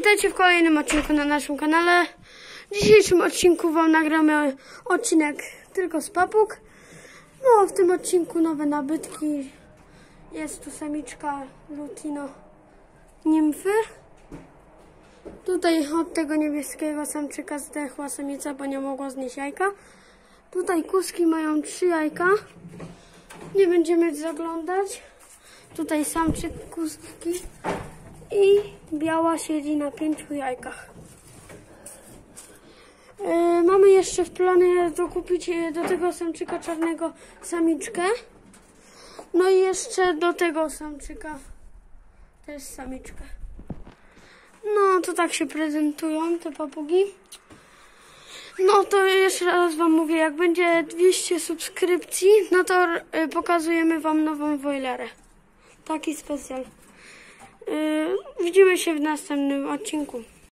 Witajcie w kolejnym odcinku na naszym kanale. W dzisiejszym odcinku wam nagramy odcinek tylko z papug. No, w tym odcinku nowe nabytki. Jest tu samiczka Lutino nimfy. Tutaj od tego niebieskiego samczyka zdechła samica, bo nie mogła znieść jajka. Tutaj kuski mają 3 jajka. Nie będziemy zaglądać. Tutaj samczyk, kuski i biała siedzi na 5 jajkach. Mamy jeszcze w planie dokupić do tego samczyka czarnego samiczkę. No i jeszcze do tego samczyka też samiczkę. No to tak się prezentują te papugi. No to jeszcze raz wam mówię, jak będzie 200 subskrypcji, no to pokazujemy wam nową wojlerę. Taki specjal. Widzimy się w następnym odcinku.